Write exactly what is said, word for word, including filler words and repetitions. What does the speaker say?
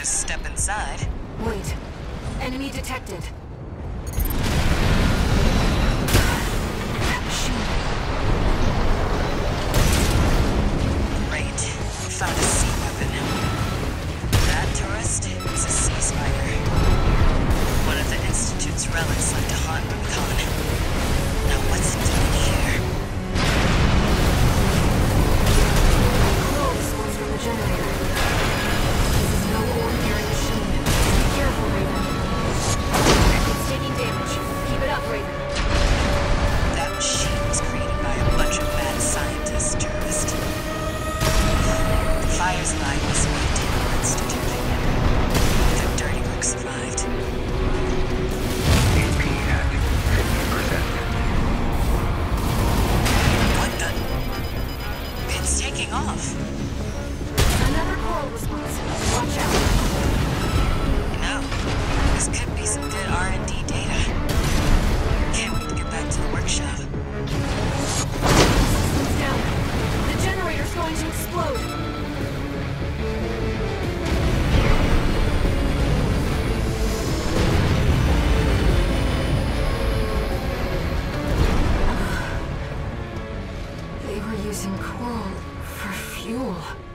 just step inside. Wait. Enemy detected. That machine. Great. Found a sea weapon. That tourist is a sea spider. One of the Institute's relics left to haunt Rubicon. Now what's it doing here? Close was from the generator. This is no ordinary machine. Be careful, Raven. It's taking damage. Keep it up, Raven. That machine was created by a bunch of mad scientists, tourist. The fire's line was made to the Institute. Their dirty work survived. E P at fifty percent. What the? It's taking off. Another coral response. Watch out. You know, this could be some good R and D data. Can't wait to get back to the workshop. Systems down. The generator's going to explode. They were using coral for fuel.